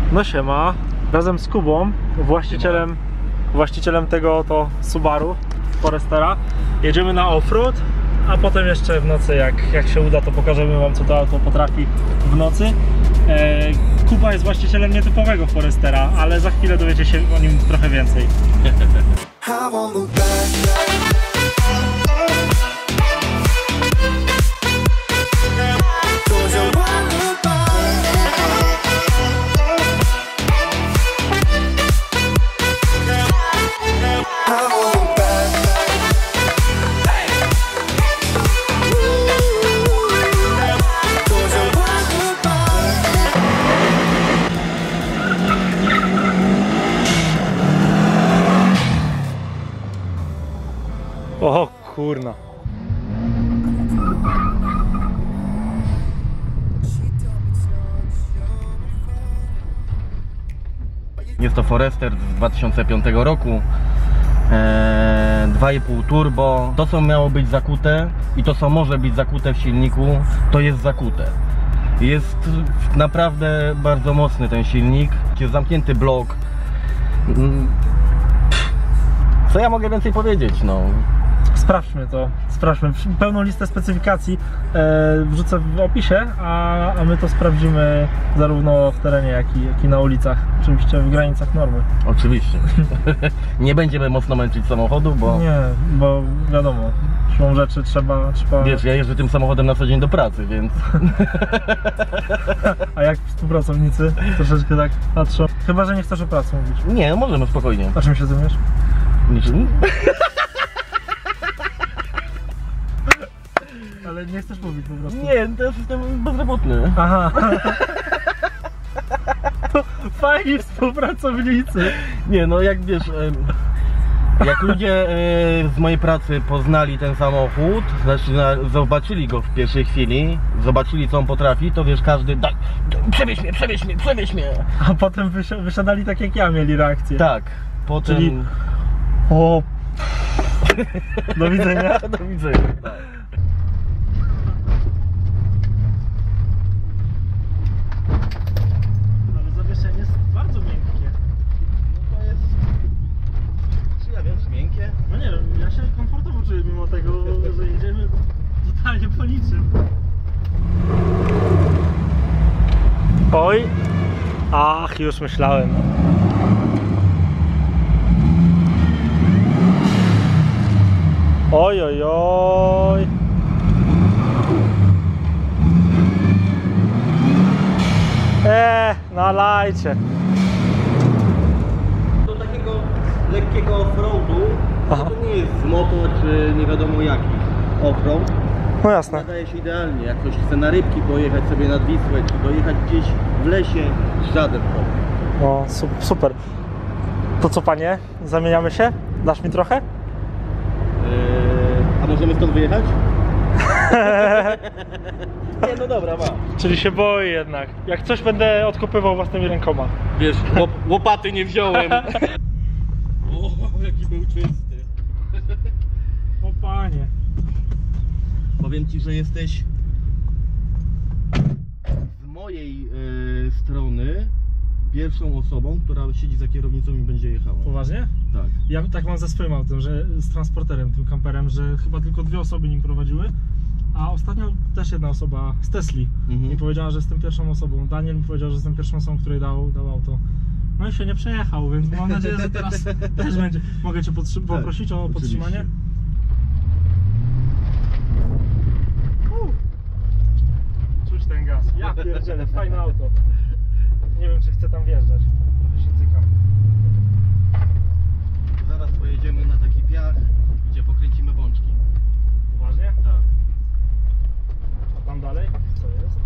No siema, razem z Kubą, właścicielem tego to Subaru Forestera, jedziemy na offroad, a potem jeszcze w nocy, jak się uda, to pokażemy wam, co to auto potrafi w nocy. Kuba jest właścicielem nietypowego Forestera, ale za chwilę dowiecie się o nim trochę więcej. O kurna. Jest to Forester z 2005 roku, 2,5 turbo. To, co miało być zakute i to, co może być zakute w silniku, to jest zakute. Jest naprawdę bardzo mocny ten silnik, jest zamknięty blok. Co ja mogę więcej powiedzieć, no? Sprawdźmy to, sprawdźmy. Pełną listę specyfikacji wrzucę w opisie, a my to sprawdzimy zarówno w terenie, jak i na ulicach. Oczywiście w granicach normy. Oczywiście. Nie będziemy mocno męczyć samochodu, bo... Nie, bo wiadomo, siłą rzeczy trzeba... Wiesz, ja jeżdżę tym samochodem na co dzień do pracy, więc... A jak współpracownicy troszeczkę tak patrzą? Chyba, że nie chcesz o pracy mówić. Nie, możemy spokojnie. A czym się zajmujesz? Niczym? Ale nie chcesz mówić po prostu. Nie, to jestem bezrobotny. Aha. To fajni współpracownicy. Nie, no jak wiesz, jak ludzie z mojej pracy poznali ten samochód, znaczy zobaczyli go w pierwszej chwili, zobaczyli, co on potrafi, to wiesz, każdy przewieź mnie. A potem wysiadali tak jak ja, mieli reakcję. Tak, potem... Czyli... O... Do widzenia. Do widzenia. Ale zawieszenie jest bardzo miękkie. No to jest... Czy ja wiem, czy miękkie? No nie wiem, ja się komfortowo czuję mimo tego, że jedziemy totalnie po niczym. Oj, ach, już myślałem. Oj, oj, oj. Nalajcie. Do takiego lekkiego offroadu, to nie jest moto, czy nie wiadomo jaki offroad. No jasne. Nadaje się idealnie, jak ktoś chce na rybki pojechać sobie nad Wisłę, czy dojechać gdzieś w lesie, żaden problem. No, super. To co, panie? Zamieniamy się? Dasz mi trochę? A możemy stąd wyjechać? Nie, no dobra, ma. Czyli się boję jednak. Jak coś, będę odkopywał własnymi rękoma. Wiesz, łopaty nie wziąłem. O, jaki był czysty. O panie. Powiem ci, że jesteś z mojej strony pierwszą osobą, która siedzi za kierownicą i będzie jechała. Poważnie? Tak. Ja tak mam ze swoim autem, że z transporterem, tym kamperem, że chyba tylko 2 osoby nim prowadziły. A ostatnio też jedna osoba z Tesli mi powiedziała, że jestem pierwszą osobą. Daniel mi powiedział, że jestem pierwszą osobą, której dał auto. No i się nie przejechał, więc mam nadzieję, że teraz też będzie. Mogę cię poprosić o podtrzymanie? Czuć ten gaz. Ja pierdzielę, fajne auto. Nie wiem, czy chcę tam wjeżdżać. Trochę się cykam. Zaraz pojedziemy na taki piach, gdzie pokręcimy bączki. Poważnie? Tak. A tam dalej? Co jest?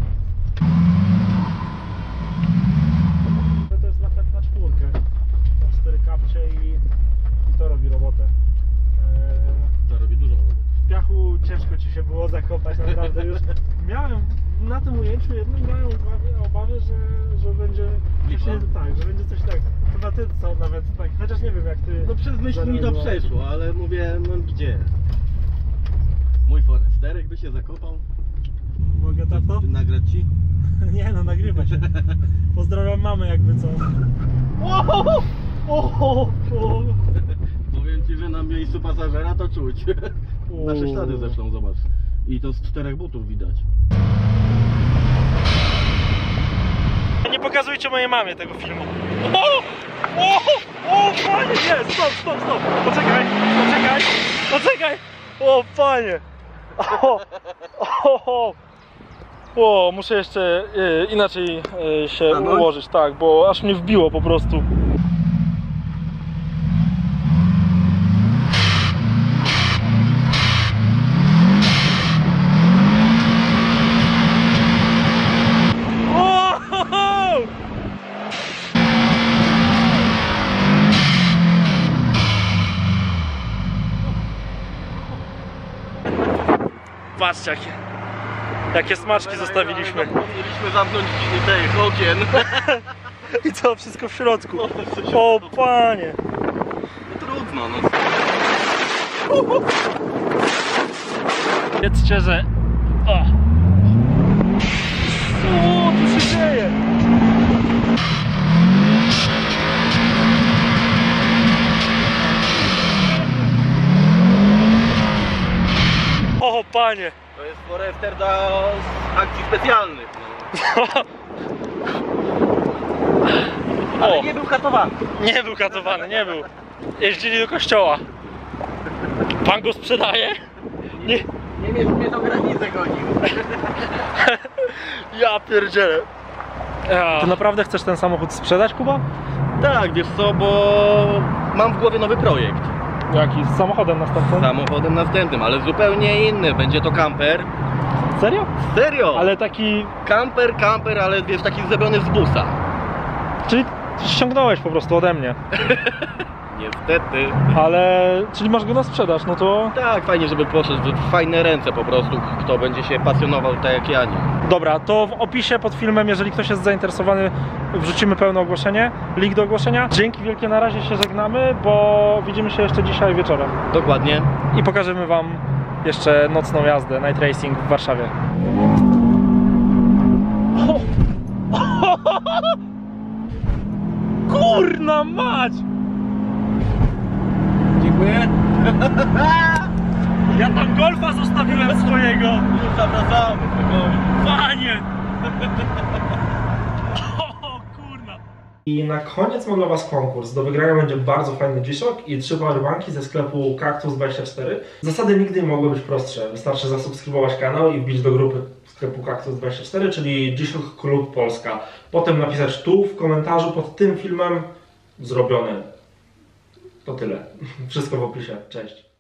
To jest napęd na 4. Tam 4 kapcie i to robi robotę. To robi dużo roboty. W piachu ciężko ci się było zakopać, naprawdę już. Miałem na tym ujęciu jednym obawy, że będzie coś, tak, że będzie coś tak. Chyba ty co nawet tak, chociaż nie wiem jak ty. No przez myśl mi to przeszło, ale mówię, no gdzie? Mój Foresterek by się zakopał. Mogę tato? Nagrać ci? Nie no, nagrywa się. Pozdrawiam mamę jakby co. Powiem ci, że na miejscu pasażera to czuć. Nasze ślady zresztą, zobacz. I to z 4 butów widać. Nie pokazujcie mojej mamie tego filmu. O panie, nie, stop. Poczekaj. O panie. O, muszę jeszcze inaczej się ułożyć, tak, bo aż mnie wbiło po prostu. Patrzcie jakie smaczki zostawiliśmy. Mieliśmy zamknąć te okien. I co, wszystko w środku. O panie. No trudno, no. Wiedzcie, że... O, tu się dzieje? O panie. To jest forester do akcji specjalnych. No. Ale nie był katowany. Nie był katowany, nie był. Jeździli do kościoła. Pan go sprzedaje? Nie. Niemiec mnie do granicy gonił. Ja pierdzielę. Ty naprawdę chcesz ten samochód sprzedać, Kuba? Tak, wiesz co, bo mam w głowie nowy projekt. Jaki? Z samochodem następnym? Samochodem następnym, ale zupełnie inny. Będzie to kamper. Serio? Serio? Ale taki... Kamper, ale wiesz, taki zrobiony z busa. Czyli ściągnąłeś po prostu ode mnie. Niestety. Ale... Czyli masz go na sprzedaż, no to... Tak, fajnie, żeby poszedł w fajne ręce po prostu, kto będzie się pasjonował tak jak ja, nie? Dobra, to w opisie pod filmem, jeżeli ktoś jest zainteresowany, wrzucimy pełne ogłoszenie, link do ogłoszenia. Dzięki wielkie, na razie się żegnamy, bo widzimy się jeszcze dzisiaj wieczorem. Dokładnie. I pokażemy wam jeszcze nocną jazdę, night racing w Warszawie. Kurna mać! Dziękuję. Ja tam Golfa zostawiłem swojego! Już zawracamy, Panie! O kurna! I na koniec mam dla was konkurs. Do wygrania będzie bardzo fajny G-Shock i 3 powerbanki ze sklepu Cactus24. Zasady nigdy nie mogły być prostsze. Wystarczy zasubskrybować kanał i wbić do grupy sklepu Cactus24, czyli G-Shock Klub Polska. Potem napisać tu w komentarzu pod tym filmem zrobione. To tyle. Wszystko w opisie. Cześć.